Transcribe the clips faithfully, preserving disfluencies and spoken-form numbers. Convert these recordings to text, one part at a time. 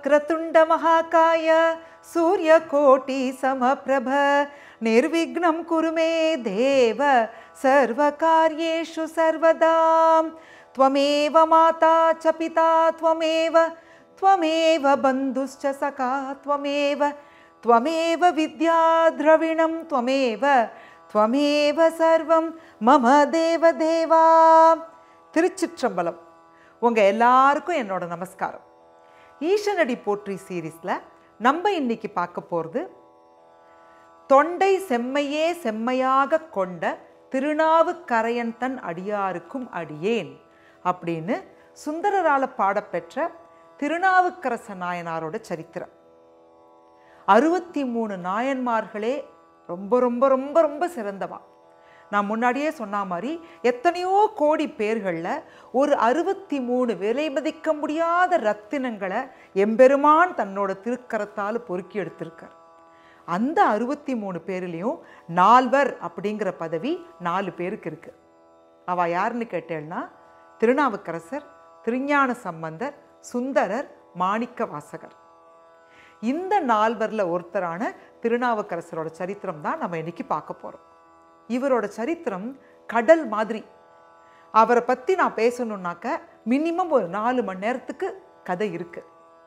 वक्रतुंड महाकाय सूर्यकोटि समप्रभ निर्विघ्नं कुरु मे देव सर्वकार्येषु सर्वदा त्वमेव माता च पिता त्वमेव त्वमेव बन्धुश्च सखा त्वमेव त्वमेव विद्या द्रविणं त्वमेव त्वमेव सर्वं मम देव देवा. திருச்சிற்றம்பலம். உங்க எல்லாருக்கும் என்னோட நமஸ்காரம். ஈசனடி போற்றி சீரீஸ்ல நம்ம இன்னைக்கு பார்க்க போறது தொண்டை செம்மையே செம்மையாக கொண்ட திருநாவுக்கரையன் தன் அடியாருக்கும் அடியேன் அப்படின்னு சுந்தரரால பாடப்பெற்ற திருநாவுக்கரச நாயனாரோட சரித்திரம். அறுபத்தி மூணு நாயன்மார்களே ரொம்ப ரொம்ப ரொம்ப ரொம்ப சிறந்தவா. நான் முன்னாடியே சொன்ன மாதிரி எத்தனையோ கோடி பேர்களில் ஒரு அறுபத்தி மூணு விலை மதிக்க முடியாத ரத்தினங்களை எம்பெருமான் தன்னோட திருக்கரத்தால் பொறுக்கி எடுத்திருக்கார். அந்த அறுபத்தி மூணு பேர்லேயும் நால்வர் அப்படிங்கிற பதவி நாலு பேருக்கு இருக்கு. அவ யாருன்னு கேட்டேன்னா திருநாவுக்கரசர், திருஞான சம்பந்தர், சுந்தரர், மாணிக்க வாசகர். இந்த நால்வரில் ஒருத்தரான திருநாவுக்கரசரோட சரித்திரம் தான் நம்ம இன்னைக்கு பார்க்க போகிறோம். இவரோட சரித்திரம் கடல் மாதிரி. அவரை பற்றி நான் பேசணுன்னாக்க மினிமம் ஒரு நாலு மணி நேரத்துக்கு கதை இருக்கு.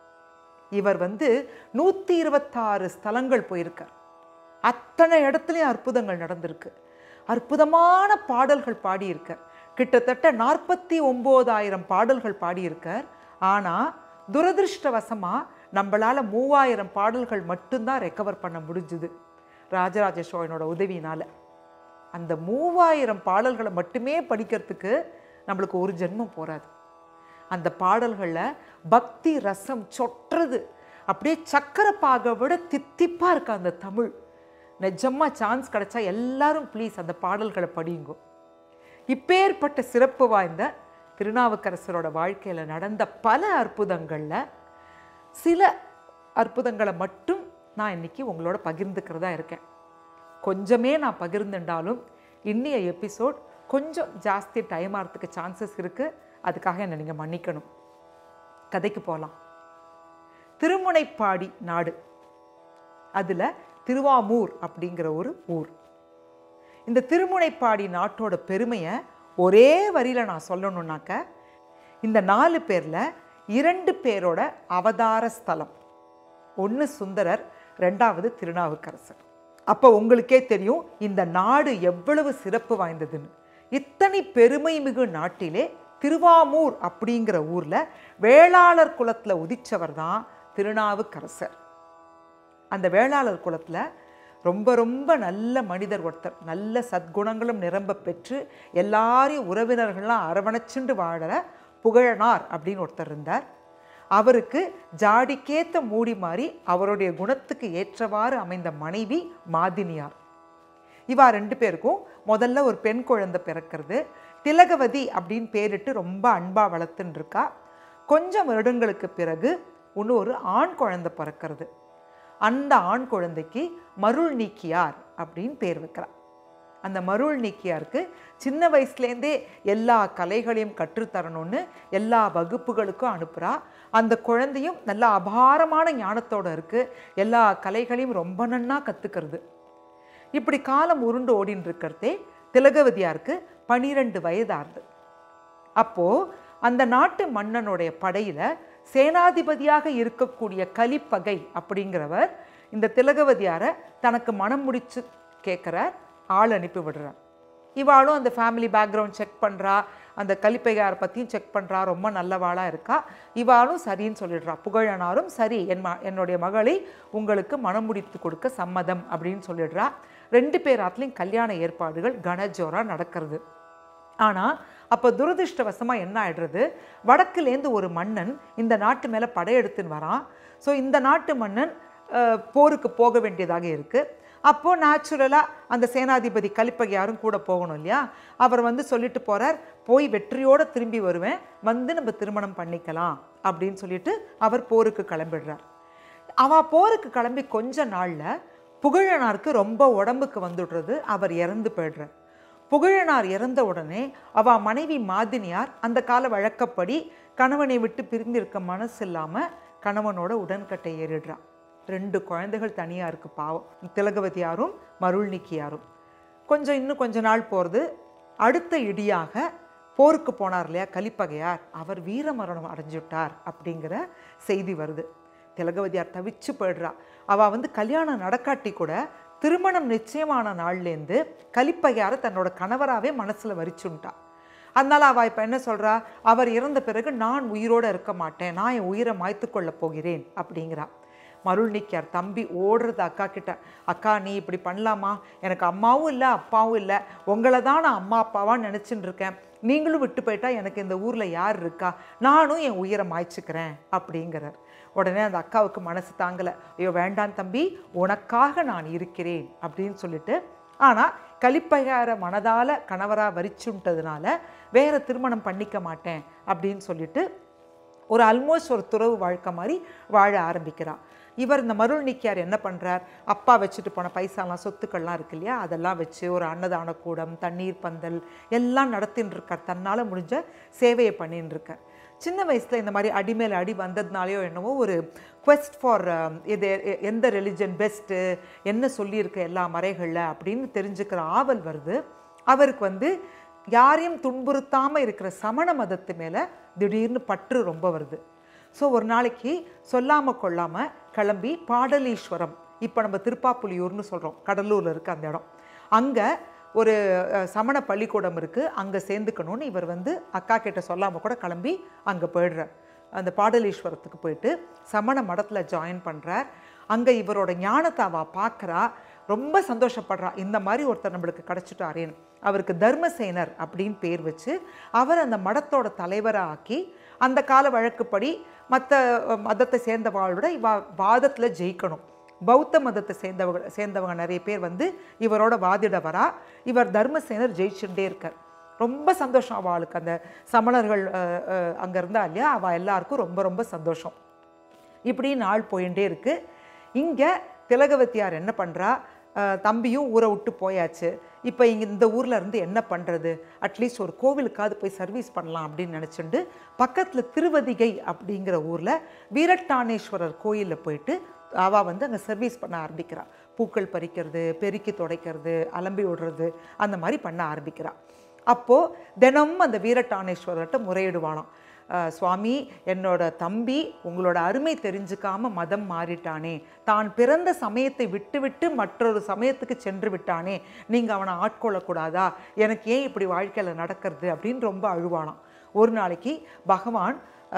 இவர் வந்து நூற்றி இருபத்தாறு ஸ்தலங்கள் போயிருக்கார். அத்தனை இடத்துலையும் அற்புதங்கள் நடந்திருக்கு. அற்புதமான பாடல்கள் பாடியிருக்கார். கிட்டத்தட்ட நாற்பத்தி ஒம்போதாயிரம் பாடல்கள் பாடியிருக்கார். ஆனால் துரதிருஷ்டவசமாக நம்மளால் மூவாயிரம் பாடல்கள் மட்டும்தான் ரெக்கவர் பண்ண முடிஞ்சுது ராஜராஜ சோழனோட உதவியினால். அந்த மூவாயிரம் பாடல்களை மட்டுமே படிக்கிறதுக்கு நம்மளுக்கு ஒரு ஜென்மம் போகாது. அந்த பாடல்களில் பக்தி ரசம் சொட்டுறது அப்படியே சக்கரப்பாக விட தித்திப்பாக இருக்கு அந்த தமிழ். நிஜமாக சான்ஸ் கிடைச்சா எல்லாரும் ப்ளீஸ் அந்த பாடல்களை படியுங்க. இப்பேற்பட்ட சிறப்பு வாய்ந்த திருநாவுக்கரசரோட வாழ்க்கையில் நடந்த பல அற்புதங்களில் சில அற்புதங்களை மட்டும் நான் இன்னைக்கு உங்களோட பகிர்ந்துக்கிறதா இருக்கேன். கொஞ்சமே நான் பகிர்ந்துட்டாலும் இன்னைய எபிசோட் கொஞ்சம் ஜாஸ்தி டைம் ஆகிறதுக்கு சான்சஸ் இருக்குது. அதுக்காக என்னை நீங்கள் மன்னிக்கணும். கதைக்கு போகலாம். திருமுனைப்பாடி நாடு, அதில் திருவாமூர் அப்படிங்கிற ஒரு ஊர். இந்த திருமுனைப்பாடி நாட்டோட பெருமையை ஒரே வரியில் நான் சொல்லணுன்னாக்க இந்த நாலு பேரில் இரண்டு பேரோட அவதார ஸ்தலம். ஒன்று சுந்தரர், ரெண்டாவது திருநாவுக்கரசர். அப்போ உங்களுக்கே தெரியும் இந்த நாடு எவ்வளவு சிறப்பு வாய்ந்ததுன்னு. இத்தனை பெருமை மிகு நாட்டிலே திருவாமூர் அப்படிங்கிற ஊரில் வேளாளர் குலத்தில் உதித்தவர் தான் திருநாவுக்கரசர். அந்த வேளாளர் குலத்தில் ரொம்ப ரொம்ப நல்ல மனிதர் ஒருத்தர், நல்ல சத்குணங்களும் நிரம்ப பெற்று எல்லாரையும் உறவினர்கள்லாம் அரவணைச்சுண்டு வாழற புகழனார் அப்படின்னு ஒருத்தர் இருந்தார். அவருக்கு ஜாடிக்கேத்த மூடி மாறி அவருடைய குணத்துக்கு ஏற்றவாறு அமைந்த மனைவி மாதினியார். இவா ரெண்டு பேருக்கும் முதல்ல ஒரு பெண் குழந்தை பிறக்கிறது. திலகவதி அப்படின்னு பேரிட்டு ரொம்ப அன்பா வளர்த்துன்னு இருக்கா. கொஞ்சம் வருடங்களுக்கு பிறகு இன்னொரு ஆண் குழந்தை பிறக்கிறது. அந்த ஆண் குழந்தைக்கு மருள் நீக்கியார் அப்படின்னு பேர் வைக்கிறார். அந்த மருள் நீக்கியாருக்கு சின்ன வயசுலேருந்தே எல்லா கலைகளையும் கற்றுத்தரணும்னு எல்லா வகுப்புகளுக்கும் அனுப்புகிறா. அந்த குழந்தையும் நல்ல அபாரமான ஞானத்தோடு இருக்குது. எல்லா கலைகளையும் ரொம்ப நன்னா கற்றுக்கிறது. இப்படி காலம் உருண்டு ஓடின்னு இருக்கிறதே திலகவதியாருக்கு பனிரெண்டு வயதாகுது. அப்போது அந்த நாட்டு மன்னனுடைய படையில் சேனாதிபதியாக இருக்கக்கூடிய கலிப்பகை அப்படிங்கிறவர் இந்த திலகவதியாரை தனக்கு மனம் முடிச்சு கேட்குறார். ஆள் அனுப்பி விடுறார். இவாளும் அந்த ஃபேமிலி பேக்ரவுண்ட் செக் பண்ணுறா, அந்த கலிப்பகையாரை பற்றியும் செக் பண்ணுறா. ரொம்ப நல்லவாளாக இருக்கா. இவாளும் சரின்னு சொல்லிடுறா. புகழனாரும் சரி, என் ம என்னுடைய மகளை உங்களுக்கு மனம் முடித்து கொடுக்க சம்மதம் அப்படின்னு சொல்லிடுறா. ரெண்டு பேராத்துலேயும் கல்யாண ஏற்பாடுகள் கனஜோராக நடக்கிறது. ஆனால் அப்போ துரதிருஷ்டவசமாக என்ன ஆயிடுறது, வடக்குலேருந்து ஒரு மன்னன் இந்த நாட்டு மேலே படையெடுத்துன்னு வரான். ஸோ இந்த நாட்டு மன்னன் போருக்கு போக வேண்டியதாக இருக்குது. அப்போது நேச்சுரலாக அந்த சேனாதிபதி கலிப்பகையாரும் கூட போகணும் இல்லையா. அவர் வந்து சொல்லிட்டு போகிறார், போய் வெற்றியோடு திரும்பி வருவேன், வந்து நம்ம திருமணம் பண்ணிக்கலாம் அப்படின்னு சொல்லிட்டு அவர் போருக்கு கிளம்பிடுறார். அவள் போருக்கு கிளம்பி கொஞ்ச நாளில் புகழனாருக்கு ரொம்ப உடம்புக்கு வந்துடுறது. அவர் இறந்து போய்டுறார். புகழனார் இறந்த உடனே அவள் மனைவி மாதினியார் அந்த கால வழக்கப்படி கணவனை விட்டு பிரிந்திருக்க மனசு இல்லாமல் கணவனோட உடன்கட்டை ஏறிடுறா. ரெண்டு குழந்தைகள் தனியாக இருக்குது பாவம், திலகவதியாரும் மருள்நிக்கியாரும். கொஞ்சம் இன்னும் கொஞ்ச நாள் போகிறது. அடுத்த இடியாக போருக்கு போனார் இல்லையா கலிப்பகையார், அவர் வீரமரணம் அடைஞ்சுட்டார் அப்படிங்கிற செய்தி வருது. திலகவதியார் தவிச்சு போயிடுறா. அவள் வந்து கல்யாணம் நடக்காட்டி கூட திருமணம் நிச்சயமான நாள்லேருந்து கலிப்பகையாரை தன்னோட கணவராகவே மனசில் வரிச்சுட்டா. அதனால் அவள் இப்போ என்ன சொல்கிறா, அவர் இறந்த பிறகு நான் உயிரோடு இருக்க மாட்டேன், நான் என் உயிரை மாய்த்து கொள்ளப் போகிறேன் அப்படிங்கிறா. மருள்நிக்கியார் தம்பி ஓடுறது அக்கா கிட்ட, அக்கா நீ இப்படி பண்ணலாமா, எனக்கு அம்மாவும் இல்லை அப்பாவும் இல்லை, உங்களை தான் நான் அம்மா அப்பாவான்னு நினச்சின்னு இருக்கேன், நீங்களும் விட்டு போயிட்டா எனக்கு இந்த ஊரில் யார் இருக்கா, நானும் என் உயிரை மாய்ச்சிக்கிறேன் அப்படிங்கிறார். உடனே அந்த அக்காவுக்கு மனசு தாங்கலை. ஐயோ வேண்டாம் தம்பி, உனக்காக நான் இருக்கிறேன் அப்படின்னு சொல்லிட்டு, ஆனால் கலிப்பகையாரை மனதால் கணவராக வரிச்சுட்டதுனால வேறு திருமணம் பண்ணிக்க மாட்டேன் அப்படின்னு சொல்லிட்டு ஒரு ஆல்மோஸ்ட் ஒரு துறவு வாழ்க்கை மாதிரி வாழ ஆரம்பிக்கிறார். இவர் இந்த மருள்நிக்கியார் என்ன பண்ணுறார், அப்பா வச்சுட்டு போன பைசாலாம் சொத்துக்கள்லாம் இருக்கு இல்லையா, அதெல்லாம் வச்சு ஒரு அன்னதான கூடம், தண்ணீர் பந்தல் எல்லாம் நடத்தின்னு இருக்கார். தன்னால் முடிஞ்ச சேவையை பண்ணின்னு இருக்கார். சின்ன வயசில் இந்த மாதிரி அடி மேலே அடி வந்ததுனாலையோ என்னவோ ஒரு குவெஸ்ட் ஃபார் இது எந்த ரிலிஜன் பெஸ்ட்டு, என்ன சொல்லியிருக்கு எல்லா மறைகளில் அப்படின்னு தெரிஞ்சுக்கிற ஆவல் வருது. அவருக்கு வந்து யாரையும் துன்புறுத்தாமல் இருக்கிற சமண மதத்து மேலே திடீர்னு பற்று ரொம்ப வருது. ஸோ ஒரு நாளைக்கு சொல்லாமல் கொள்ளாமல் கிளம்பி பாடலீஸ்வரம், இப்போ நம்ம திருப்பாப்புலியூர்னு சொல்கிறோம், கடலூரில் இருக்குது அந்த இடம், அங்கே ஒரு சமண பள்ளிக்கூடம் இருக்குது, அங்கே சேர்ந்துக்கணும்னு இவர் வந்து அக்கா கிட்ட சொல்லாமல் கூட கிளம்பி அங்கே போயிடுறார். அந்த பாடலீஸ்வரத்துக்கு போயிட்டு சமண மடத்தில் ஜாயின் பண்ணுறார். அங்கே இவரோட ஞானத்தை அவள் பார்க்குறா, ரொம்ப சந்தோஷப்படுறா, இந்த மாதிரி ஒருத்தர் நம்மளுக்கு கிடச்சிட்டாரேன்னு. அவருக்கு தர்மசேனர் அப்படின்னு பேர் வச்சு அவர் அந்த மடத்தோட தலைவராக ஆக்கி அந்த கால வழக்குப்படி மற்ற மதத்தை சேர்ந்தவங்களோட இவ வாதத்தில் ஜெயிக்கணும். பௌத்த மதத்தை சேர்ந்தவங்க சேர்ந்தவங்க நிறைய பேர் வந்து இவரோட வாதிட வரா. இவர் தர்மசேனர் ஜெயிச்சுட்டே இருக்கார். ரொம்ப சந்தோஷம் அவளுக்கு, அந்த சமணர்கள் அங்கே இருந்தா இல்லையா, அவள் எல்லாருக்கும் ரொம்ப ரொம்ப சந்தோஷம். இப்படி நாள் போயிட்டே இருக்கு. இங்கே திலகவதியார் என்ன பண்ணுறா, தம்பியும் ஊரை விட்டு போயாச்சு, இப்போ இங்கே இந்த ஊரில் இருந்து என்ன பண்ணுறது, அட்லீஸ்ட் ஒரு கோவிலுக்காவது போய் சர்வீஸ் பண்ணலாம் அப்படின்னு நினச்சிட்டு பக்கத்தில் திருவதிகை அப்படிங்கிற ஊரில் வீரட்டானேஸ்வரர் கோயிலில் போயிட்டு அவள் வந்து அங்கே சர்வீஸ் பண்ண ஆரம்பிக்கிறாள். பூக்கள் பறிக்கிறது, பெருக்கி துடைக்கிறது, அலம்பி விடுறது, அந்த மாதிரி பண்ண ஆரம்பிக்கிறாள். அப்போது தினமும் அந்த வீரட்டானேஸ்வரர்கிட்ட முறையிடுவாளாம், சுவாமி என்னோட தம்பி உங்களோட அருமை தெரிஞ்சுக்காம மதம் மாறிட்டானே, தான் பிறந்த சமயத்தை விட்டு விட்டு மற்றொரு சமயத்துக்கு சென்று விட்டானே, நீங்கள் அவனை ஆட்கொள்ளக்கூடாதா, எனக்கு ஏன் இப்படி வாழ்க்கையில் நடக்கிறது அப்படின்னு ரொம்ப அழுவானாம். ஒரு நாளைக்கு பகவான்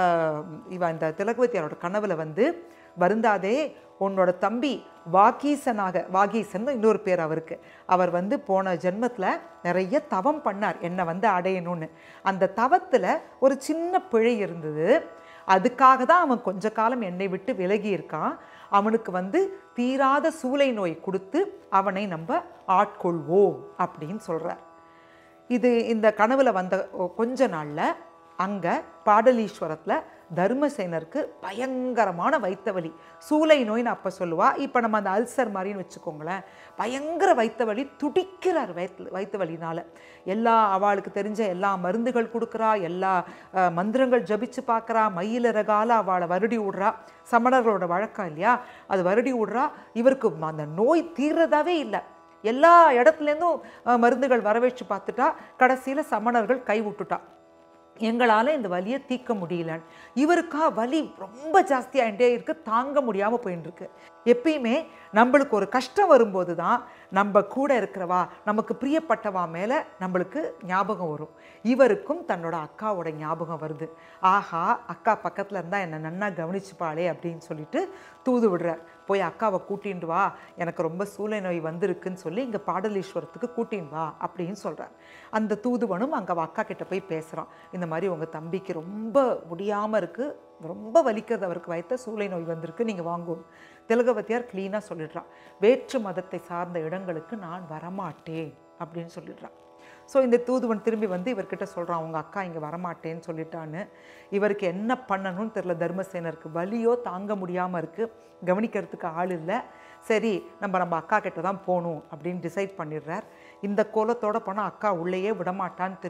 இவன் இந்த திலகவதியாரோட கனவுல வந்து, வருந்தாதே, உன்னோட தம்பி வாகீசனாக, வாகீசன் இன்னொரு பேர் அவருக்கு, அவர் வந்து போன ஜென்மத்தில் நிறைய தவம் பண்ணார் என்னை வந்து அடையணும்னு. அந்த தவத்தில் ஒரு சின்ன பிழை இருந்தது, அதுக்காக தான் அவன் கொஞ்ச காலம் என்னை விட்டு விலகி இருக்கான். அவனுக்கு வந்து தீராத சூளை நோய் கொடுத்து அவனை நம்ம ஆட்கொள்வோம் அப்படின்னு சொல்கிறார். இது இந்த கனவுல வந்த கொஞ்ச நாளில் அங்கே பாடலீஸ்வரத்தில் தர்மசேனருக்கு பயங்கரமான வைத்த வலி, சூளை நோயின்னு அப்போ சொல்லுவா, இப்போ நம்ம அந்த அல்சர் மாதிரின்னு வச்சுக்கோங்களேன், பயங்கர வைத்த வலி, துடிக்கிறார் வயிற்று வைத்த வலினால். எல்லா அவளுக்கு தெரிஞ்ச எல்லா மருந்துகள் கொடுக்குறா, எல்லா மந்திரங்கள் ஜபிச்சு பார்க்குறா, மயிலிறகால அவளை வருடி விடுறா, சமணர்களோட வழக்கம் இல்லையா, அது வருடி விடுறா. இவருக்கு அந்த நோய் தீர்றதாவே இல்லை, எல்லா இடத்துலேருந்தும் மருந்துகள் வரவேற்று பார்த்துட்டா, கடைசியில் சமணர்கள் கை விட்டுட்டா, எங்களால் இந்த வலியை தீர்க்க முடியலன்னு. இவருக்கா வலி ரொம்ப ஜாஸ்தியாகிட்டே இருக்குது, தாங்க முடியாமல் போயின்னு இருக்கு. எப்பயுமே நம்மளுக்கு ஒரு கஷ்டம் வரும்போது தான் நம்ம கூட இருக்கிறவா, நமக்கு பிரியப்பட்டவா மேலே நம்மளுக்கு ஞாபகம் வரும். இவருக்கும் தன்னோட அக்காவோட ஞாபகம் வருது. ஆஹா, அக்கா பக்கத்தில் இருந்தால் என்னை நன்னா கவனிச்சுப்பாளே அப்படின்னு சொல்லிட்டு தூது விடுறார், போய் அக்காவை கூட்டின்னு வா, எனக்கு ரொம்ப சூளை நோய் வந்திருக்குன்னு சொல்லி இங்கே பாடலீஸ்வரத்துக்கு கூட்டின்னு வா அப்படின்னு சொல்கிறார். அந்த தூதுவனும் அங்கே அக்கா கிட்ட போய் பேசுகிறான், இந்த மாதிரி உங்கள் தம்பிக்கு ரொம்ப முடியாமல் இருக்குது, ரொம்ப வலிக்கிறது, அவருக்கு வைத்த சூளை நோய் வந்திருக்கு, நீங்கள் வாங்குவோம். திலகவதியார் க்ளீனாக சொல்லிடுறான், வேற்று மதத்தை சார்ந்த இடங்களுக்கு நான் வரமாட்டேன் அப்படின்னு சொல்லிடுறான். ஸோ இந்த தூதுவன் திரும்பி வந்து இவர்கிட்ட சொல்கிறான், உங்கள் அக்கா இங்கே வரமாட்டேன்னு சொல்லிட்டான்னு. இவருக்கு என்ன பண்ணணும்னு தெரில, தர்மசேனருக்கு வலியோ தாங்க முடியாமல் இருக்குது, கவனிக்கிறதுக்கு ஆள் இல்லை. சரி, நம்ம நம்ம அக்கா கிட்ட தான் போகணும் அப்படின்னு டிசைட் பண்ணிடுறார். இந்த கோலத்தோடு போனால் அக்கா உள்ளேயே விடமாட்டான்னு தெரியும்.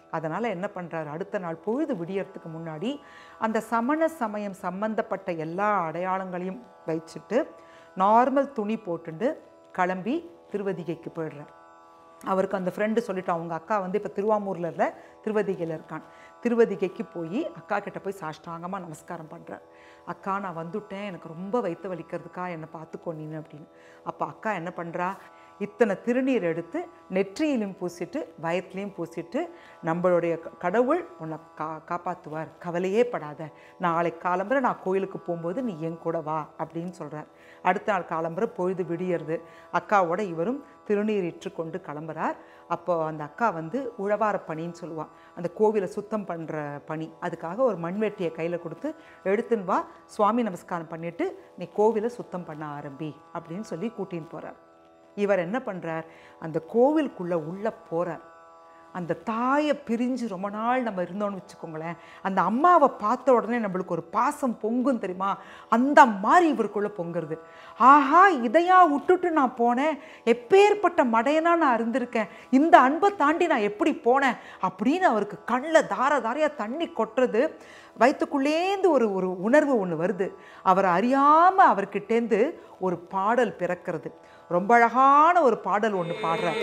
அதனால் என்ன பண்ணுறாரு, அடுத்த நாள் பொழுது விடியறதுக்கு முன்னாடி அந்த சமண சமயம் சம்பந்தப்பட்ட எல்லா அடையாளங்களையும் வச்சுட்டு நார்மல் துணி போட்டுண்டு கிளம்பி திருவதிகைக்கு போயிடுறார். அவருக்கு அந்த ஃப்ரெண்டு சொல்லிட்டான், அவங்க அக்கா வந்து இப்போ திருவாமூரில் இல்லை திருவதிகையில் இருக்கான். திருவதிகைக்கு போய் அக்கா கிட்ட போய் சாஷ்டாங்கமாக நமஸ்காரம் பண்ணுறார். அக்கா நான் வந்துவிட்டேன், எனக்கு ரொம்ப வயிற்று வலிக்கிறதுக்கா என்னை பார்த்துக்கோ நீ அப்படின்னு. அப்போ அக்கா என்ன பண்ணுறா, இத்தனை திருநீர் எடுத்து நெற்றியிலையும் பூசிட்டு வயத்துலேயும் பூசிட்டு நம்மளுடைய கடவுள் உன்னை கா காப்பாற்றுவார், கவலையே படாத, நாளை காலம்பரை நான் கோயிலுக்கு போகும்போது நீ என் கூட வா அப்படின்னு சொல்கிறார். அடுத்த நாள் காலம்பரை பொழுது விடியறது. அக்காவோட இவரும் திருநீர் இற்று கொண்டு கிளம்புறார். அப்போ அந்த அக்கா வந்து உழவார பணின்னு சொல்லுவாள், அந்த கோவிலை சுத்தம் பண்ணுற பணி. அதுக்காக ஒரு மண்வெட்டியை கையில் கொடுத்து எடுத்துன்னு வா, சுவாமி நமஸ்காரம் பண்ணிவிட்டு நீ கோவிலை சுத்தம் பண்ண ஆரம்பி அப்படின்னு சொல்லி கூட்டின்னு போகிறார். இவர் என்ன பண்ணுறார், அந்த கோவிலுக்குள்ளே உள்ளே போகிறார். அந்த தாயை பிரிஞ்சு ரொம்ப நாள் நம்ம இருந்தோன்னு வச்சுக்கோங்களேன், அந்த அம்மாவை பார்த்த உடனே நம்மளுக்கு ஒரு பாசம் பொங்கும் தெரியுமா, அந்த மாதிரி இவருக்குள்ளே பொங்குறது. ஆஹா, இதையா விட்டுட்டு நான் போனேன், எப்பேற்பட்ட மடையனா நான் இருந்திருக்கேன், இந்த அன்பை தாண்டி நான் எப்படி போனேன் அப்படின்னு அவருக்கு கண்ணில் தார தாரையாக தண்ணி கொட்டுறது. வயிற்றுக்குள்ளேந்து ஒரு ஒரு உணர்வு ஒன்று வருது. அவரை அறியாமல் அவர்கிட்டேந்து ஒரு பாடல் பிறக்கிறது. ரொம்ப அழகான ஒரு பாடல் ஒன்று பாடுறார்.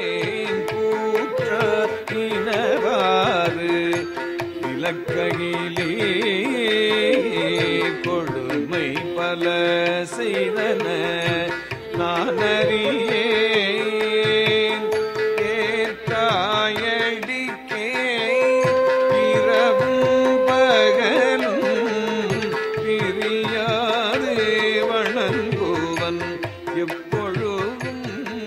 இலக்கையிலே கொடுமை பல செய்தன நான் அறியேன், ஏற்றாயடிக்கே இரவும் பகலும் பிரியாது வணங்குவன் எப்பொழுதும்.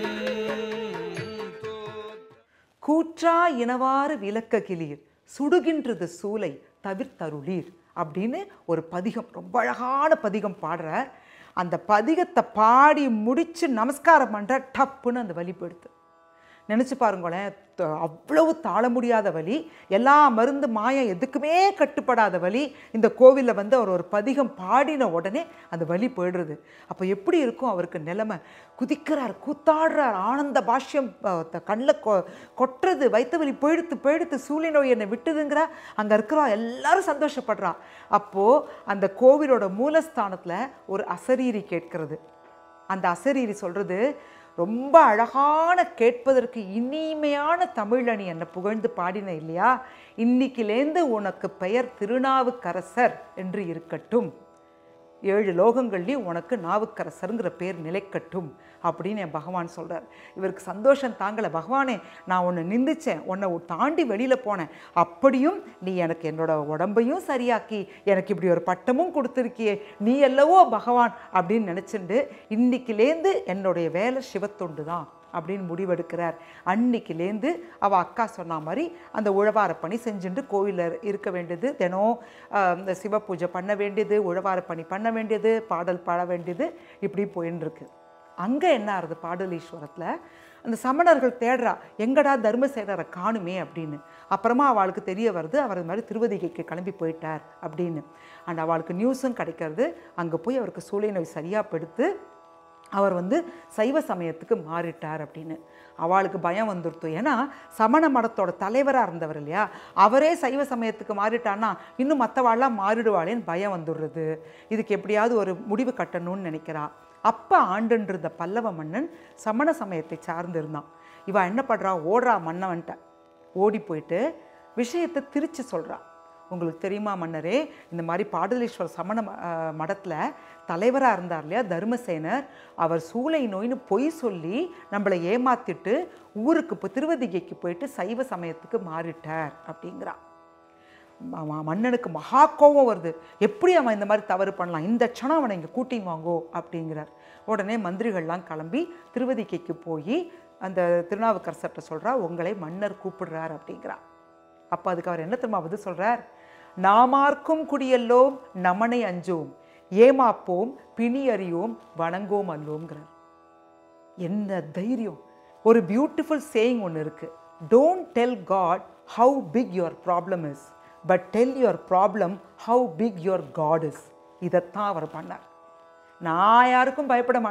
கூற்றா இனவாறு விளக்ககிலீர் சுடுகின்றது சூலை தவிர்த்தருளீர் அப்படின்னு ஒரு பதிகம், ரொம்ப அழகான பதிகம் பாடுறார். அந்த பதிகத்தை பாடி முடித்து நமஸ்காரம் பண்ணுற, டப்புன்னு அந்த வலி போயிடுது. நினச்சி பாருங்களேன், அவ்வளவு தாழ முடியாத வலி, எல்லா மருந்து மாயம் எதுக்குமே கட்டுப்படாத வலி. இந்த கோவிலில் வந்து அவர் ஒரு பதிகம் பாடின உடனே அந்த வலி போயிடுறது. அப்போ எப்படி இருக்கும் அவருக்கு நிலைமை? குதிக்கிறார், கூத்தாடுறார், ஆனந்த பாஷ்யம் கண்ணில் கொ கொட்டுறது, வயிற்று வலி போயிடுத்து போயிடுத்து சூளை நோய் என்னை விட்டுதுங்கிறா. அங்கே இருக்கிறா எல்லாரும் சந்தோஷப்படுறா. அப்போது அந்த கோவிலோட மூலஸ்தானத்தில் ஒரு அசரீரி கேட்கிறது. அந்த அசரீரி சொல்கிறது, ரொம்ப அழகான கேட்பதற்கு இனிமையான தமிழணி என்னை புகழ்ந்து பாடின இல்லையா, இன்னைக்கிலேந்து உனக்கு பெயர் திருநாவுக்கரசர் என்று இருக்கட்டும், ஏழு லோகங்கள்லேயும் உனக்கு நாவுக்கரசருங்கிற பேர் நிலைக்கட்டும் அப்படின்னு என் பகவான் சொல்கிறார். இவருக்கு சந்தோஷம் தாங்கலை. பகவானே, நான் உன்னை நிந்திச்சேன், உன்னை தாண்டி வெளியில் போனேன், அப்படியும் நீ எனக்கு என்னோட உடம்பையும் சரியாக்கி எனக்கு இப்படி ஒரு பட்டமும் கொடுத்துருக்கியே, நீ அல்லவோ பகவான் அப்படின்னு நினச்சிண்டு இன்னைக்கிலேந்து என்னுடைய வேலை சிவத்தொண்டு தான் அப்படின்னு முடிவெடுக்கிறார். அன்னைக்கிலேருந்து அவள் அக்கா சொன்ன மாதிரி அந்த உழவார பணி செஞ்சுட்டு கோவிலில் இருக்க வேண்டியது, தினம் இந்த சிவ பூஜை பண்ண வேண்டியது, உழவார பணி பண்ண வேண்டியது, பாடல் பாட வேண்டியது, இப்படி போயின்னு இருக்கு. அங்கே என்ன ஆகுது, பாடலீஸ்வரத்தில் அந்த சமணர்கள் தேடுறா, எங்கடா தர்மசேனரை காணுமே அப்படின்னு. அப்புறமா அவளுக்கு தெரிய வருது, அவர் இது மாதிரி திருவதிகைக்கு கிளம்பி போயிட்டார் அப்படின்னு. அண்ட் அவளுக்கு நியூஸும் கிடைக்கிறது. அங்கே போய் அவருக்கு சூளை நோய் சரியாக படுத்து அவர் வந்து சைவ சமயத்துக்கு மாறிட்டார் அப்படின்னு. அவளுக்கு பயம் வந்துடுத்து. ஏன்னா சமண மடத்தோட தலைவராக இருந்தவர் இல்லையா, அவரே சைவ சமயத்துக்கு மாறிட்டான்னா இன்னும் மற்றவாள்லாம் மாறிடுவாளேன்னு பயம் வந்துடுறது. இதுக்கு எப்படியாவது ஒரு முடிவு கட்டணும்னு நினைக்கிறா. அப்போ ஆண்டுன்றிருந்த பல்லவ மன்னன் சமண சமயத்தை சார்ந்திருந்தான். இவன் என்ன பண்ணுறா, ஓடுறா மன்னவன்ட்ட. ஓடி போயிட்டு விஷயத்தை திரிச்சு சொல்கிறா. உங்களுக்கு தெரியுமா மன்னரே, இந்த மாதிரி பாடலீஸ்வர சமண மடத்தில் தலைவராக இருந்தார் இல்லையா தர்மசேனர், அவர் சூளை நோயின்னு பொய் சொல்லி நம்மளை ஏமாத்திட்டு ஊருக்கு இப்போ திருவதிகைக்கு போயிட்டு சைவ சமயத்துக்கு மாறிட்டார் அப்படிங்கிறா. மன்னனுக்கு மகா கோபம் வருது. எப்படி அவன் இந்த மாதிரி தவறு பண்ணலாம், இந்த க்ஷணம் அவனை இங்கே கூட்டின்னு வாங்கோ அப்படிங்கிறார். உடனே மந்திரிகள்லாம் கிளம்பி திருவதிகைக்கு போய் அந்த திருநாவுக்கரசர்கிட்ட சொல்கிறா, உங்களை மன்னர் கூப்பிடுறார் அப்படிங்கிறா. அப்போ அதுக்கு அவர் என்ன தெரியுமா பதில் சொல்கிறார், நாமார்க்கும் குடியல்லோம் நமனை அஞ்சோம், ஏமாப்போம் பிணி அறியோம் வணங்கோம் அல்லோங்கிறார். என்ன தைரியம்! ஒரு பியூட்டிஃபுல் சேயிங் ஒன்று இருக்குது, don't tell God how big your problem is, but tell your problem how big your God is. இதைத்தான் அவர் பண்ணார். நான் யாருக்கும் பயப்பட மாட்டேன்,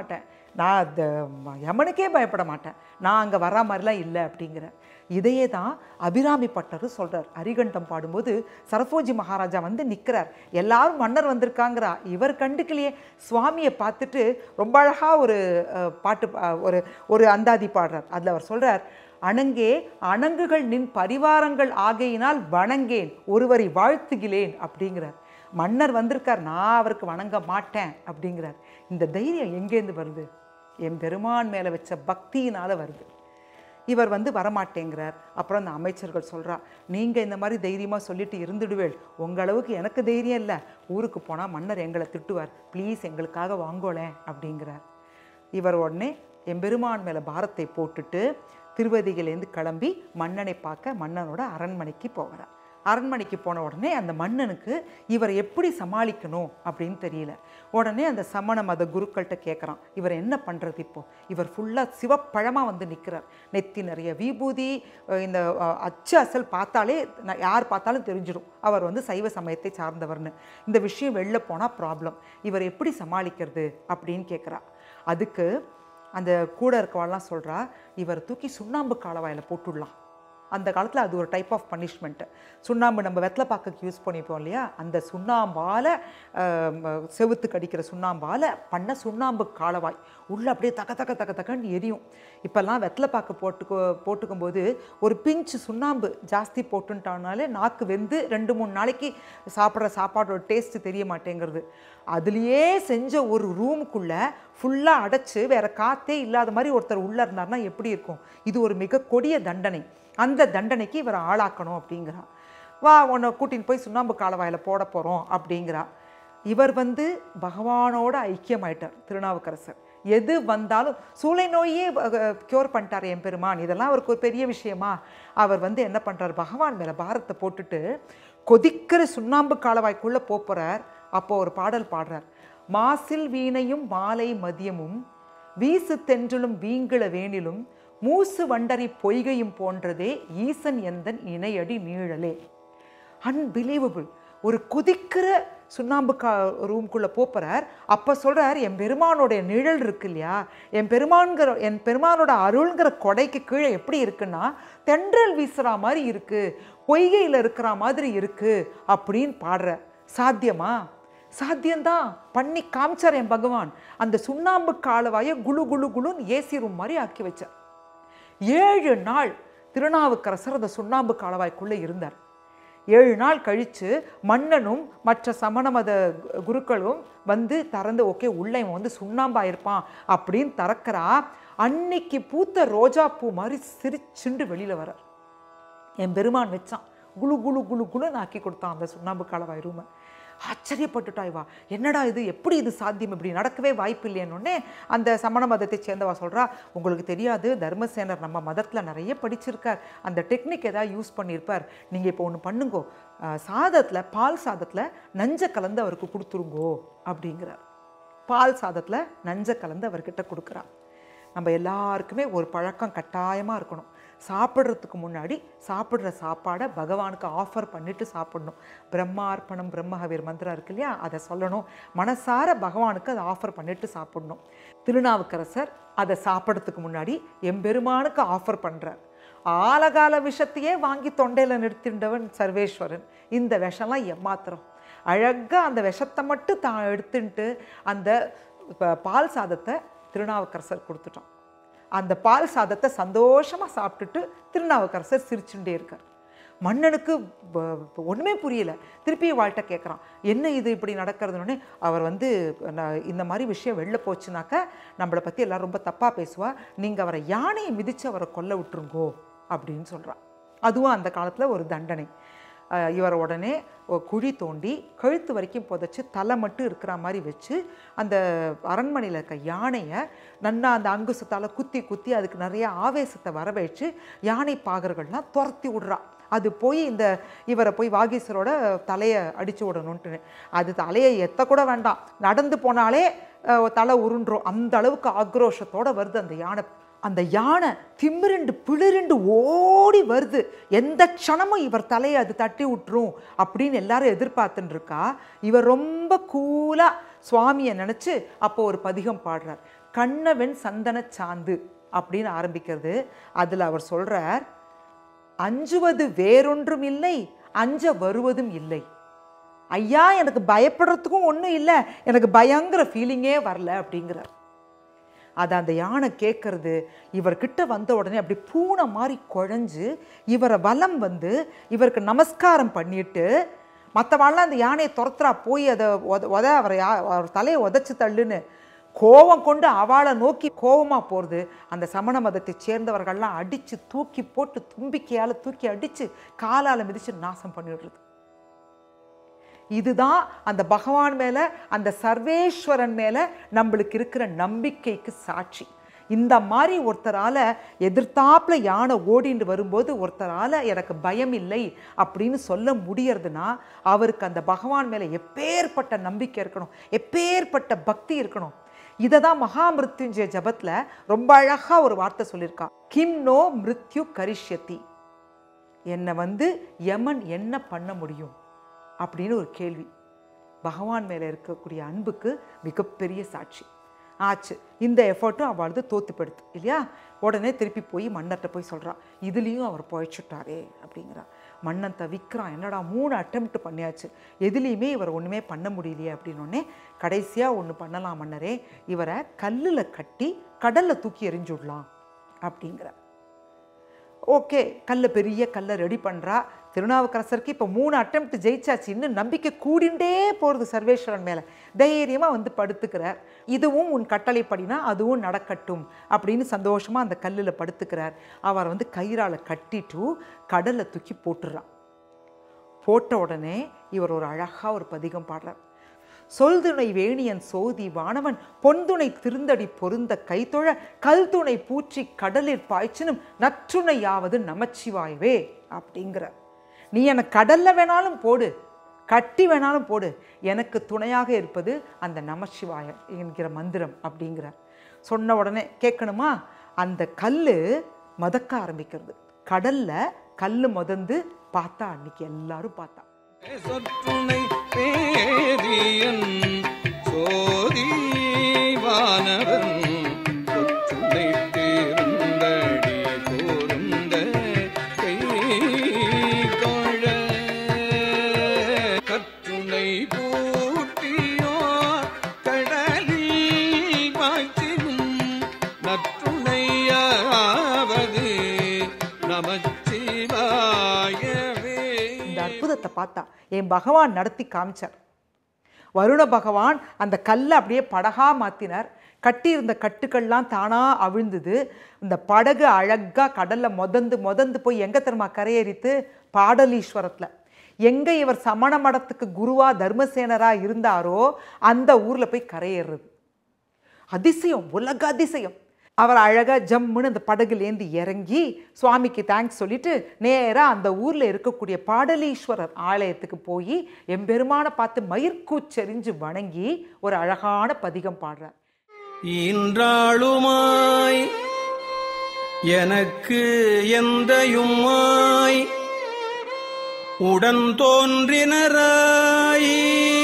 நான் அந்த யமனுக்கே பயப்பட மாட்டேன், நான் அங்கே வர மாதிரிலாம் இல்லை அப்படிங்கிற. இதையே தான் அபிராமி பட்டரும் சொல்கிறார். அரிகண்டம் பாடும்போது சரபோஜி மகாராஜா வந்து நிற்கிறார், எல்லாரும் மன்னர் வந்திருக்காங்கிறா, இவர் கண்டுக்கலையே. சுவாமியை பார்த்துட்டு ரொம்ப அழகாக ஒரு பாட்டு ஒரு ஒரு அந்தாதி பாடுறார். அதில் அவர் சொல்கிறார், அணங்கே அணங்குகள் நின் பரிவாரங்கள் ஆகையினால் வணங்கேன் ஒருவரை வாழ்த்துகிலேன் அப்படிங்கிறார். மன்னர் வந்திருக்கார், நான் அவருக்கு வணங்க மாட்டேன் அப்படிங்கிறார். இந்த தைரியம் எங்கேருந்து வருது? என் பெருமான் மேலே வச்ச பக்தியினால் வருது. இவர் வந்து வரமாட்டேங்கிறார். அப்புறம் அந்த அமைச்சர்கள் சொல்கிறா, நீங்கள் இந்த மாதிரி தைரியமாக சொல்லிட்டு இருந்துடுவேள், உங்களவுக்கு எனக்கு தைரியம் இல்லை, ஊருக்கு போனால் மன்னர் எங்களை திட்டுவார், ப்ளீஸ் எங்களுக்காக வாங்கோலேன் அப்படிங்கிறார். இவர் உடனே எம்பெருமான் மேலே பாரத்தை போட்டுட்டு திருவதியிலேருந்து கிளம்பி மன்னனை பார்க்க மன்னனோட அரண்மனைக்கு போகிறார். அரண்மனைக்கு போன உடனே அந்த மன்னனுக்கு இவரை எப்படி சமாளிக்கணும் அப்படின்னு தெரியல. உடனே அந்த சமண மத குருக்கள்கிட்ட கேட்குறான், இவர் என்ன பண்ணுறது இப்போ? இவர் ஃபுல்லாக சிவப்பழமாக வந்து நிற்கிறார், நெத்தி நிறைய விபூதி, இந்த அச்சு அசல் பார்த்தாலே யார் பார்த்தாலும் தெரிஞ்சிடும் அவர் வந்து சைவ சமயத்தை சார்ந்தவர்னு. இந்த விஷயம் வெளில போனால் ப்ராப்ளம், இவர் எப்படி சமாளிக்கிறது அப்படின்னு கேட்குறா. அதுக்கு அந்த கூட இருக்கவாள்லாம் சொல்கிறா, இவர் தூக்கி சுண்ணாம்பு காலவாயில் போட்டுடலாம். அந்த காலத்தில் அது ஒரு டைப் ஆஃப் பனிஷ்மெண்ட்டு. சுண்ணாம்பு நம்ம வெத்தலை பாக்குக்கு யூஸ் பண்ணிப்போம் இல்லையா, அந்த சுண்ணாம்பால் செவுத்துக்கு அடிக்கிற சுண்ணாம்பால் பண்ண சுண்ணாம்பு காலவாய் உள்ளே அப்படியே தக்க தக்க தக்க தக்கன்னு எரியும். இப்போல்லாம் வெத்தலை பாக்கு போட்டுக்கோ போட்டுக்கும்போது ஒரு பிஞ்சு சுண்ணாம்பு ஜாஸ்தி போட்டுட்டானாலே நாக்கு வெந்து ரெண்டு மூணு நாளைக்கு சாப்பிட்ற சாப்பாடோட டேஸ்ட்டு தெரிய மாட்டேங்கிறது. அதுலேயே செஞ்ச ஒரு ரூமுக்குள்ளே ஃபுல்லாக அடைச்சி வேறு காற்றே இல்லாத மாதிரி ஒருத்தர் உள்ளே இருந்தார்னா எப்படி இருக்கும்? இது ஒரு மிக கொடிய தண்டனை. அந்த தண்டனைக்கு இவரை ஆளாக்கணும் அப்படிங்கிறா. வா உன்னை கூட்டின்னு போய் சுண்ணாம்பு காலவாயில் போட போகிறோம் அப்படிங்கிறா. இவர் வந்து பகவானோட ஐக்கியமாயிட்டார் திருநாவுக்கரசர். எது வந்தாலும் சூளை நோயே க்யூர் பண்ணிட்டார் என் பெருமான், இதெல்லாம் அவருக்கு ஒரு பெரிய விஷயமா? அவர் வந்து என்ன பண்ணுறார், பகவான் மேலே பாரத்தை போட்டுட்டு கொதிக்கிற சுண்ணாம்பு காலவாய்க்குள்ளே போகிறார். அப்போ ஒரு பாடல் பாடுறார், மாசில் வீணையும் மாலை மதியமும் வீசு தென்றலும் வீங்கிள வேணிலும் மூசு வண்டரி பொய்கையும் போன்றதே ஈசன் எந்தன் இணையடி நீழலே. அன்பிலீவபிள். ஒரு கொதிக்கிற சுண்ணாம்பு கா ரூம்குள்ளே போகிறார். அப்போ சொல்கிறார், என் பெருமானோடைய நிழல் இருக்கு இல்லையா, என் பெருமான்கிற என் பெருமானோட அருள்ங்கிற கொடைக்கு கீழே எப்படி இருக்குன்னா தென்றல் வீசுகிற மாதிரி இருக்குது, பொய்கையில் இருக்கிற மாதிரி இருக்குது அப்படின்னு பாடுற. சாத்தியமா? சாத்தியம்தான். பண்ணி காமிச்சார் என் பகவான். அந்த சுண்ணாம்பு காலவாயை குழு குழு குழுன்னு ஏசி ரூம் மாதிரி ஆக்கி வச்சார். ஏழு நாள் திருநாவுக்கரசர் அந்த சுண்ணாம்பு காலவாய்க்குள்ளே இருந்தார். ஏழு நாள் கழித்து மன்னனும் மற்ற சமண மத குருக்களும் வந்து திறந்து, ஓகே உள்ளே இவன் வந்து சுண்ணாம்பாக இருப்பான் அப்படின்னு திறக்கிறா. அன்னைக்கு பூத்த ரோஜா பூ மாதிரி சிரிச்சுண்டு வெளியில் வரார். என் பெருமான் வச்சான், குழு குழு குழு குழுன்னு ஆக்கி கொடுத்தான் அந்த சுண்ணாம்பு காலவாய் ரூமை. ஆச்சரியப்பட்டுட்டாய்வா, என்னடா இது, எப்படி இது சாத்தியம், இப்படி நடக்கவே வாய்ப்பு இல்லைன்னொன்னே அந்த சமண மதத்தை சேர்ந்தவா சொல்கிறா, உங்களுக்கு தெரியாது, தர்மசேனர் நம்ம மதத்தில் நிறைய படிச்சிருக்கார், அந்த டெக்னிக் ஏதாவது யூஸ் பண்ணியிருப்பார், நீங்கள் இப்போ ஒன்று பண்ணுங்கோ, சாதத்தில் பால் சாதத்தில் நஞ்சை கலந்து அவருக்கு கொடுத்துருங்கோ அப்படிங்கிறார். பால் சாதத்தில் நஞ்சை கலந்து அவர்கிட்ட கொடுக்குறா. நம்ம எல்லாருக்குமே ஒரு பழக்கம் கட்டாயமாக இருக்கணும், சாப்பிட்றதுக்கு முன்னாடி சாப்பிட்ற சாப்பாடை பகவானுக்கு ஆஃபர் பண்ணிவிட்டு சாப்பிடணும். பிரம்மார்ப்பணம் பிரம்மஹவிர் மந்திரம் இருக்கு இல்லையா, அதை சொல்லணும், மனசார பகவானுக்கு அதை ஆஃபர் பண்ணிவிட்டு சாப்பிடணும். திருநாவுக்கரசர் அதை சாப்பிட்றதுக்கு முன்னாடி எம்பெருமானுக்கு ஆஃபர் பண்ணுறார். ஆலகால விஷத்தையே வாங்கி தொண்டையில் நிறுத்தின்றவன் சர்வேஸ்வரன், இந்த விஷம்லாம் ஏமாத்திரம். அழகாக அந்த விஷத்தை மட்டும் தான் எடுத்துட்டு அந்த பால் சாதத்தை திருநாவுக்கரசர் கொடுத்துட்டான். அந்த பால் சாதத்தை சந்தோஷமாக சாப்பிட்டுட்டு திருநாவுக்கரசர் சிரிச்சுட்டே இருக்கார். மன்னனுக்கு ஒன்றுமே புரியல. திருப்பி வாழ்கிட்ட கேட்குறான், என்ன இது இப்படி நடக்கிறதுனே. அவர் வந்து இந்த மாதிரி விஷயம் வெளில போச்சுனாக்கா நம்மளை பற்றி எல்லோரும் ரொம்ப தப்பாக பேசுவா, நீங்கள் அவரை யானையை மிதித்து அவரை கொல்ல விட்டுருங்கோ அப்படின்னு சொல்கிறான். அதுவும் அந்த காலத்தில் ஒரு தண்டனை. இவர் உடனே குழி தோண்டி கழுத்து வரைக்கும் புதைச்சி தலை மட்டும் இருக்கிற மாதிரி வச்சு அந்த அரண்மனையில் இருக்க யானையை நன்னா அந்த அங்குசத்தால் குத்தி குத்தி அதுக்கு நிறைய ஆவேசத்தை வரவழைச்சு யானை பாகர்கள்லாம் துரத்தி விட்றா. அது போய் இந்த இவரை போய் வாகீசரோட தலையை அடித்து விடணுன்ட்டு, அது தலையை எத்த கூட வேண்டாம், நடந்து போனாலே தலை உருண்டுரும், அந்த அளவுக்கு ஆக்ரோஷத்தோடு வருது அந்த யானை. அந்த யானை திமிரண்டு பிளிரண்டு ஓடி வருது, எந்த க்ஷணமும் இவர் தலையை அது தட்டி விட்டுரும் அப்படின்னு எல்லாரும் எதிர்பார்த்துன்னு இருக்கா. இவர் ரொம்ப கூலாக சுவாமியை நினச்சி அப்போ ஒரு பதிகம் பாடுறார். கண்ணவெண் சந்தன சாந்து அப்படின்னு ஆரம்பிக்கிறது. அதில் அவர் சொல்றார், அஞ்சுவது வேறொன்றும் இல்லை, அஞ்ச வருவதும் இல்லை. ஐயா எனக்கு பயப்படுறதுக்கும் ஒன்றும் இல்லை, எனக்கு பயங்கிற ஃபீலிங்கே வரல அப்படிங்கிறார். அதை அந்த யானை கேட்கறது, இவர்கிட்ட வந்த உடனே அப்படி பூனை மாதிரி குழஞ்சு இவரை வலம் வந்து இவருக்கு நமஸ்காரம் பண்ணிட்டு, மற்றவாள்லாம் அந்த யானையை துரத்துறா, போய் அதை உத உத அவரை யா அவர் தலையை உதச்சி தள்ளுன்னு கோபம் கொண்டு அவளை நோக்கி கோபமாக போகிறது. அந்த சமண மதத்தை சேர்ந்தவர்கள்லாம் அடித்து தூக்கி போட்டு தும்பிக்கையால் தூக்கி அடித்து காலால் மிதித்து நாசம் பண்ணிவிடுறது. இதுதான் அந்த பகவான் மேலே, அந்த சர்வேஸ்வரன் மேலே நம்மளுக்கு இருக்கிற நம்பிக்கைக்கு சாட்சி. இந்த மாதிரி ஒருத்தரால் எதிர்த்தாப்புல யானை ஓடிண்டு வரும்போது ஒருத்தரால் எனக்கு பயம் இல்லை அப்படின்னு சொல்ல முடியறதுன்னா அவருக்கு அந்த பகவான் மேலே எப்பேற்பட்ட நம்பிக்கை இருக்கணும், எப்பேற்பட்ட பக்தி இருக்கணும். இதை தான் மகாமிருத்யுஞ்சய ஜபத்தில் ரொம்ப அழகாக ஒரு வார்த்தை சொல்லியிருக்கா. கிம் நோ மிருத்யு கரிஷ்யதி, என்னை வந்து யமன் என்ன பண்ண முடியும் அப்படின்னு ஒரு கேள்வி. பகவான் மேலே இருக்கக்கூடிய அன்புக்கு மிகப்பெரிய சாட்சி ஆச்சு. இந்த எஃபர்ட்டும் அவளது தோத்துப்படுத்து இல்லையா. உடனே திருப்பி போய் மன்னர்கிட்ட போய் சொல்கிறான், இதுலேயும் அவர் பழிச்சுட்டாரே அப்படிங்கிறான். மன்னன் தவிக்கிறான், என்னடா மூணு அட்டெம்ப்ட் பண்ணியாச்சு, எதுலேயுமே இவர் ஒன்றுமே பண்ண முடியலையே அப்படின்னோடனே கடைசியாக ஒன்று பண்ணலாம் மன்னரே, இவரை கல்லில் கட்டி கடலில் தூக்கி எறிஞ்சு விடலாம் அப்படிங்கிற. ஓகே, கல்லை பெரிய கல்லை ரெடி பண்ணுறா. திருநாவுக்கரசருக்கு இப்போ மூணு அட்டெம்ப்ட் ஜெயிச்சாச்சு, இன்னும் நம்பிக்கை கூடிண்டே போகிறது சர்வேஸ்வரன் மேலே. தைரியமாக வந்து படுத்துக்கிறார். இதுவும் உன் கட்டளைப்படினா அதுவும் நடக்கட்டும் அப்படின்னு சந்தோஷமாக அந்த கல்லில் படுத்துக்கிறார். அவர் வந்து கயிறால் கட்டிட்டு கடலில் தூக்கி போட்டுடுறான். போட்ட உடனே இவர் ஒரு அழகாக ஒரு பதிகம் பாடுறார். சொல்துணை வேணியன் சோதி வானவன் பொன்துணை திருந்தடி பொருந்த கைத்தொழ கல்துணை பூச்சி கடலில் பாய்ச்சினும் நற்றுணையாவது நமச்சிவாயவே அப்படிங்கிற. நீ எனக்கு கடல்ல வேணாலும் போடு, கட்டி வேணாலும் போடு, எனக்கு துணையாக இருப்பது அந்த நமச்சிவாய என்கிற மந்திரம் அப்படிங்கிறார். சொன்ன உடனே கேட்கணுமா, அந்த கல் மதக்க ஆரம்பிக்கிறது. கடல்ல கல் மதந்து பார்த்தா அன்னைக்கு எல்லாரும் பார்த்தா. சொற்றுணை பேரியன் சோதி வானவன் சொற்றுணை தேர்ந்தடி பொருந்த கை தொழ கற்றுணை பூட்டியோ கடலில் பாய்ச்சினும் நற்றுணையாவது நமச்சிவாயவே. இந்த அற்புதத்தை பார்த்தா என் பகவான் நடத்தி காமிச்சார். வருண பகவான் அந்த கல்லை அப்படியே படகா மாற்றினார். கட்டியிருந்த கட்டுக்கள்லாம் தானாக அவிழ்ந்தது. இந்த படகு அழகாக கடலில் மொதந்து மொதந்து போய் எங்கே தெரியுமா கரையேறித்து? பாடலீஸ்வரத்தில். எங்கே இவர் சமண மடத்துக்கு குருவா தர்மசேனராக இருந்தாரோ அந்த ஊரில் போய் கரையேறுறது. அதிசயம், உலக அதிசயம். அவர் அழகாக ஜம்முன்னு அந்த படகுலேருந்து இறங்கி சுவாமிக்கு தேங்க்ஸ் சொல்லிட்டு நேராக அந்த ஊரில் இருக்கக்கூடிய பாடலீஸ்வரர் ஆலயத்துக்கு போய் எம்பெருமானை பார்த்து மயிர்கூச்செறிஞ்சு வணங்கி ஒரு அழகான பதிகம் பாடுறார். ஈன்றாளுமாய் எனக்கு எந்தையுமாய் உடன் தோன்றினராய்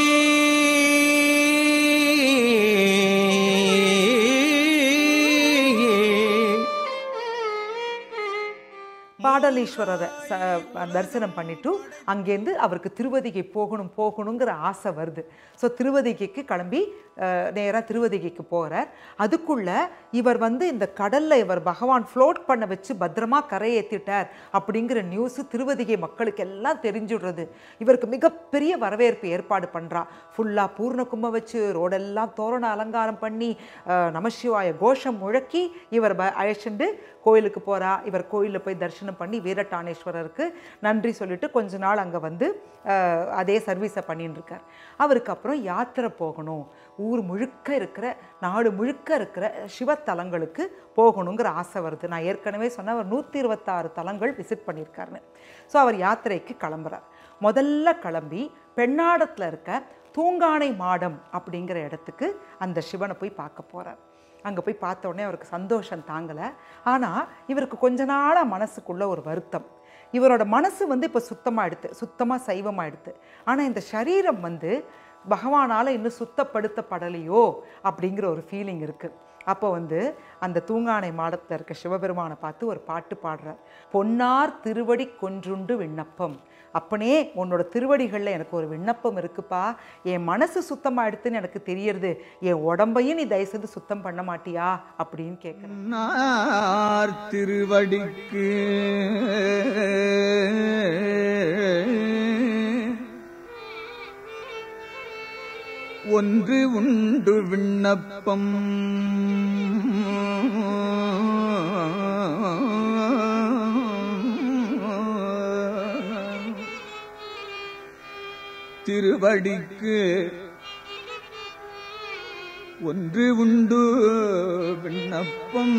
பாடலீஸ்வரரை தரிசனம் பண்ணிட்டு அங்கேருந்து அவருக்கு திருவதிகை போகணும் போகணுங்கிற ஆசை வருது. ஸோ திருவதிகைக்கு கிளம்பி நேராக திருவதிகைக்கு போகிறார். அதுக்குள்ளே இவர் வந்து இந்த கடலில் இவர் பகவான் ஃப்ளோட் பண்ண வச்சு பத்திரமா கரையேற்றிட்டார் அப்படிங்கிற நியூஸு திருவதிகை மக்களுக்கு எல்லாம் தெரிஞ்சுடுறது. இவருக்கு மிகப்பெரிய வரவேற்பு ஏற்பாடு பண்ணுறா. ஃபுல்லாக பூர்ண கும்பம் வச்சு ரோடெல்லாம் தோரண அலங்காரம் பண்ணி நமசிவாய கோஷம் முழக்கி இவர் அழைச்சிண்டு கோயிலுக்கு போகிறா. இவர் கோயிலில் போய் தரிசனம் பண்ணி வீரட்டானேஸ்வரருக்கு நன்றி சொல்லிட்டு கொஞ்ச நாள் அங்கே வந்து அதே சர்வீஸை பண்ணின்னு இருக்கார். அவருக்கு அப்புறம் யாத்திரை போகணும், ஊர் முழுக்க இருக்கிற நாடு முழுக்க இருக்கிற சிவத்தலங்களுக்கு போகணுங்கிற ஆசை வருது. நான் ஏற்கனவே சொன்ன அவர் நூற்றி இருபத்தாறு தலங்கள் விசிட் பண்ணியிருக்காருன்னு. ஸோ அவர் யாத்திரைக்கு கிளம்புறார். முதல்ல கிளம்பி பெண்ணாடத்தில் இருக்க தூங்கானை மாடம் அப்படிங்கிற இடத்துக்கு அந்த சிவனை போய் பார்க்க போகிறார். அங்கே போய் பார்த்த உடனே அவருக்கு சந்தோஷம் தாங்கலை. ஆனால் இவருக்கு கொஞ்ச நாளாக மனசுக்குள்ளே ஒரு வருத்தம். இவரோட மனசு வந்து இப்போ சுத்தமாக எடுத்து சுத்தமாக சைவமாக எடுத்து, ஆனால் இந்த சரீரம் வந்து பகவானால் இன்னும் சுத்தப்படுத்தப்படலையோ அப்படிங்கிற ஒரு ஃபீலிங் இருக்குது. அப்போ வந்து அந்த தூங்கானை மாடத்தில் இருக்க சிவபெருமானை பார்த்து ஒரு பாட்டு பாடுறார். பொன்னார் திருவடி கொன்றுண்டு விண்ணப்பம். அப்பனே, உன்னோட திருவடிகளில் எனக்கு ஒரு விண்ணப்பம் இருக்குப்பா. என் மனசு சுத்தமாக எடுத்துன்னு எனக்கு தெரியறது, என் உடம்பையும் நீ தயவு செய்து சுத்தம் பண்ண மாட்டியா அப்படின்னு கேட்குறேன். திருவடிக்கு ஒன்று உண்டு விண்ணப்பம். திருவடிக்கு ஒன்று உண்டு விண்ணப்பம்.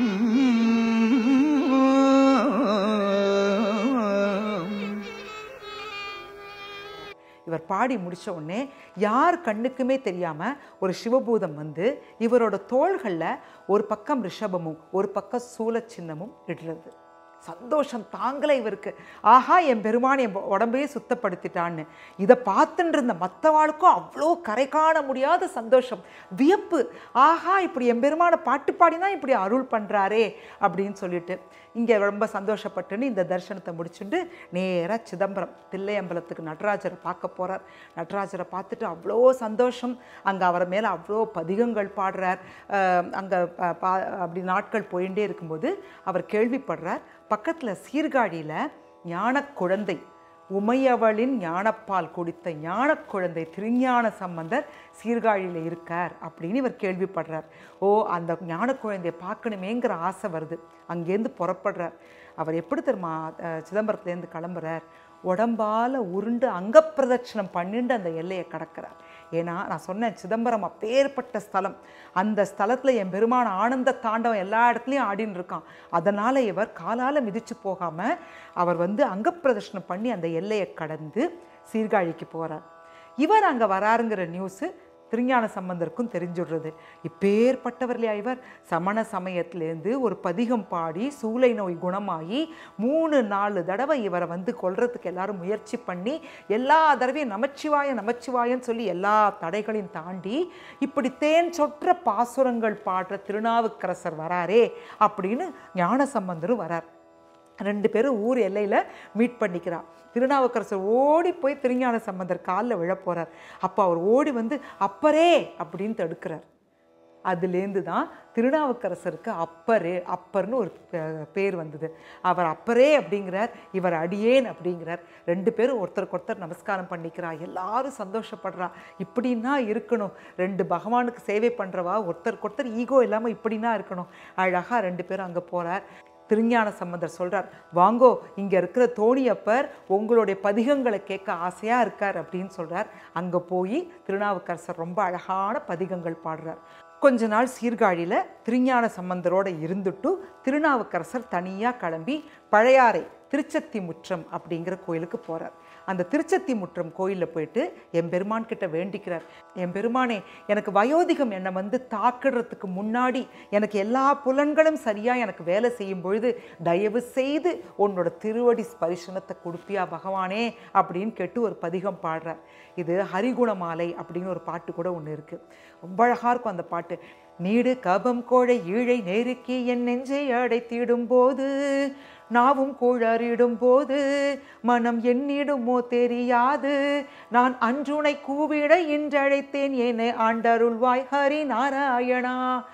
இவர் பாடி முடித்த உடனே யார் கண்ணுக்குமே தெரியாமல் ஒரு சிவபூதம் வந்து இவரோட தோள்களில் ஒரு பக்கம் ரிஷபமும் ஒரு பக்கம் சூல சின்னமும் இடுறது. சந்தோஷம் தாங்கலை இவருக்கு. ஆஹா, என் பெருமான் என் உடம்பையே சுத்தப்படுத்திட்டான்னு. இதை பார்த்துட்டு இருந்த மற்றவாளுக்கும் அவ்வளோ கரை காண முடியாத சந்தோஷம், வியப்பு. ஆஹா, இப்படி என் பெருமானை பாட்டு பாடினா இப்படி அருள் பண்ணுறாரே அப்படின்னு சொல்லிட்டு இங்கே ரொம்ப சந்தோஷப்பட்டுன்னு இந்த தரிசனத்தை முடிச்சுட்டு நேராக சிதம்பரம் தில்லையம்பலத்துக்கு நடராஜரை பார்க்க போகிறார். நடராஜரை பார்த்துட்டு அவ்வளோ சந்தோஷம். அங்கே அவரை மேலே அவ்வளோ பதிகங்கள் பாடுறார். அங்கே பா அப்படி நாட்கள் போயிட்டே இருக்கும்போது அவர் கேள்விப்படுறார், பக்கத்தில் சீர்காழியில் ஞான குழந்தை உமையவளின் ஞானப்பால் குடித்த ஞான குழந்தை திருஞான சம்பந்தர் சீர்காழியில் இருக்கார் அப்படின்னு இவர் கேள்விப்படுறார். ஓ, அந்த ஞான குழந்தையை பார்க்கணுமேங்கிற ஆசை வருது. அங்கேருந்து புறப்படுறார். அவர் எப்படி தெரியுமா சிதம்பரத்துலேருந்து கிளம்புறார், உடம்பால் உருண்டு அங்கப்பிரதட்சணம் பண்ணிட்டு அந்த எல்லையை கடக்கிறார். ஏன்னா நான் சொன்னேன், சிதம்பரம் அப்பேற்பட்ட ஸ்தலம். அந்த ஸ்தலத்தில் என் பெருமான ஆனந்த தாண்டவம் எல்லா இடத்துலையும் ஆடின்னு இருக்கான். அதனால் இவர் காலால் மிதித்து போகாமல் அவர் வந்து அங்கப்பிரதட்சணம் பண்ணி அந்த எல்லையை கடந்து சீர்காழிக்கு போகிறார். இவர் அங்கே வராருங்கிற நியூஸு திருஞான சம்பந்தருக்கும் தெரிஞ்சுடுறது. இப்பேற்பட்டவர் இல்லையா இவர். சமண சமயத்திலேருந்து ஒரு பதிகம் பாடி சூளை நோய் குணமாகி மூணு நாலு தடவை இவரை வந்து கொல்றதுக்கு எல்லாரும் முயற்சி பண்ணி எல்லா தடவையும் நமச்சிவாய நமச்சிவாயன்னு சொல்லி எல்லா தடைகளையும் தாண்டி இப்படி தேன் சொற்ற பாசுரங்கள் பாடுற திருநாவுக்கரசர் வராரே அப்படின்னு ஞான சம்பந்தரும் வரார். ரெண்டு பேரும் ஊர் எல்லையில் மீட் பண்ணிக்கிறார். திருநாவுக்கரசர் ஓடி போய் திருஞான சம்பந்தர் காலில் விழ போகிறார். அப்போ அவர் ஓடி வந்து அப்பரே அப்படின்னு தடுக்கிறார். அதுலேருந்து தான் திருநாவுக்கரசருக்கு அப்பரே அப்பர்னு ஒரு பேர் வந்தது. அவர் அப்பரே அப்படிங்கிறார், இவர் அடியேன் அப்படிங்கிறார். ரெண்டு பேரும் ஒருத்தருக்கு ஒருத்தர் நமஸ்காரம் பண்ணிக்கிறா. எல்லாரும் சந்தோஷப்படுறா. இப்படின்னா இருக்கணும், ரெண்டு பகவானுக்கு சேவை பண்ணுறவா ஒருத்தருக்கு ஒருத்தர் ஈகோ இல்லாமல் இப்படின்னா இருக்கணும். அழகாக ரெண்டு பேரும் அங்கே போகிறார். திருஞான சம்பந்தர் சொல்கிறார், வாங்கோ, இங்கே இருக்கிற தோணியப்பர் உங்களுடைய பதிகங்களை கேட்க ஆசையாக இருக்கார் அப்படின்னு சொல்கிறார். அங்கே போய் திருநாவுக்கரசர் ரொம்ப அழகான பதிகங்கள் பாடுறார். கொஞ்ச நாள் சீர்காழியில் திருஞான சம்பந்தரோடு இருந்துட்டு திருநாவுக்கரசர் தனியாக கிளம்பி பழையாறை திருச்சத்தி முற்றம் அப்படிங்கிற கோயிலுக்கு போகிறார். அந்த திருச்சத்தி முற்றம் கோயிலில் போயிட்டு எம்பெருமான் கிட்ட வேண்டிக்கிறார். எம்பெருமானே, எனக்கு வயோதிகம் என்னை வந்து தாக்குறதுக்கு முன்னாடி எனக்கு எல்லா புலன்களும் சரியாக எனக்கு வேலை செய்யும் பொழுது தயவு செய்து உன்னோட திருவடி ஸ்பரிசனத்தை கொடுப்பியா பகவானே அப்படின்னு கேட்டு ஒரு பதிகம் பாடுறார். இது ஹரிகுணமாலை அப்படின்னு ஒரு பாட்டு கூட ஒன்று இருக்குது. ரொம்ப அழகாக இருக்கும் அந்த பாட்டு. நீடு கபம் கோழை ஈழை நெருக்கி என் நெஞ்சை அடைத்திடும் போது நாவும் குழறிடும் போது மனம் என்னிடுமோ தெரியாது நான் அன்றுனை கூவிட இன்றழைத்தேன் என்னை ஆண்டருள்வாய் ஹரி நாராயணா.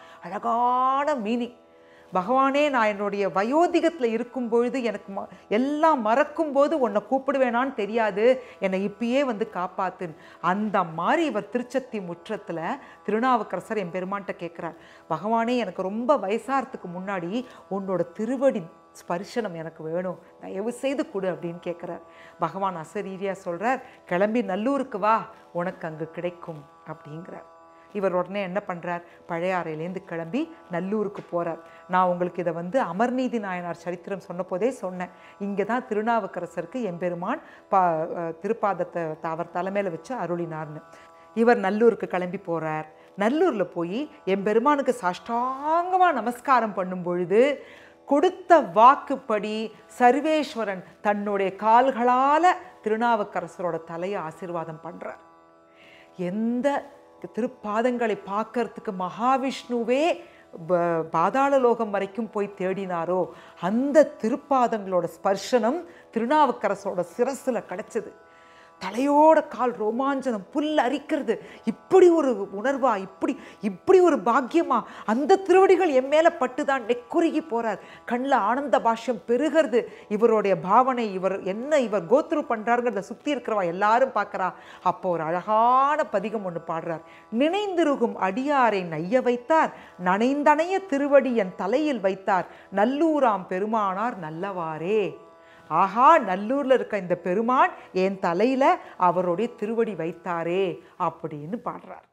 அழகான மீனிங். பகவானே, நான் என்னுடைய வயோதிகத்தில் இருக்கும் பொழுது எனக்கு ம எல்லாம் மறக்கும் போது உன்னை கூப்பிடுவேனான்னு தெரியாது, என்னை இப்பயே வந்து காப்பாத்துன்னு. அந்த மாதிரி இவர் திருச்சத்தி முற்றத்தில் திருநாவுக்கரசர் என் பெருமான்கிட்ட கேட்குறார், பகவானே, எனக்கு ரொம்ப வயசாகிறதுக்கு முன்னாடி உன்னோட திருவடி ஸ்பரிசனம் எனக்கு வேணும், தயவு செய்து கொடு அப்படின்னு கேட்குறார். பகவான் அசரீரியாக சொல்கிறார், கிளம்பி நல்லூருக்கு வா, உனக்கு அங்கே கிடைக்கும் அப்படிங்கிறார். இவர் உடனே என்ன பண்ணுறார், பழையாறையிலேருந்து கிளம்பி நல்லூருக்கு போகிறார். நான் உங்களுக்கு இதை வந்து அமர்நீதி நாயனார் சரித்திரம் சொன்ன போதே சொன்னேன். இங்கே தான் திருநாவுக்கரசருக்கு எம்பெருமான் பா திருப்பாதத்தை அவர் தலைமையில் வச்சு அருளினார்னு. இவர் நல்லூருக்கு கிளம்பி போகிறார். நல்லூரில் போய் எம்பெருமானுக்கு சாஷ்டாங்கமாக நமஸ்காரம் பண்ணும் பொழுது கொடுத்த வாக்குப்படி சர்வேஸ்வரன் தன்னுடைய கால்களால் திருநாவுக்கரசரோட தலையை ஆசீர்வாதம் பண்ணுறார். எந்த திருப்பாதங்களை பார்க்கறதுக்கு மகாவிஷ்ணுவே பாதாள லோகம் வரைக்கும் போய் தேடினாரோ அந்த திருப்பாதங்களோட ஸ்பர்ஷனம் திருநாவுக்கரசோட சிரசில் கிடைச்சது. தலையோட கால் ரோமாஞ்சனம், புல் அரிக்கிறது. இப்படி ஒரு உணர்வா, இப்படி இப்படி ஒரு பாக்கியமா, அந்த திருவடிகள் என் மேலே பட்டுதான் நெக்குருகி போறார். கண்ணில் ஆனந்த பாஷ்யம் பெருகிறது. இவருடைய பாவனை, இவர் என்ன இவர் கோத்ரு பண்றாருங்கிறத சுற்றி இருக்கிறவா எல்லாரும் பார்க்குறா. அப்போ ஒரு அழகான பதிகம் ஒன்று பாடுறார். நினைந்திருகும் அடியாரை நைய வைத்தார், நனைந்தனைய திருவடி என் தலையில் வைத்தார், நல்லூராம் பெருமானார் நல்லவாரே. ஆஹா, நல்லூர்ல இருக்க இந்த பெருமான் என் தலையில அவருடைய திருவடி வைத்தாரே அப்படின்னு பாடுறார்.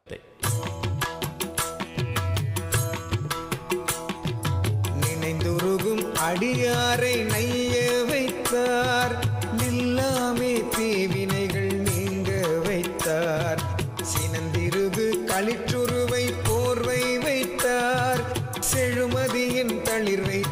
நினைந்துருகும் அடியாரை நைய வைத்தார், நில்லாமே தீவினைகள் நீங்க வைத்தார், சினந்திருகு களிற்றுருவை போர்வை வைத்தார், செழுமதியின் தளிர் வைத்தார்,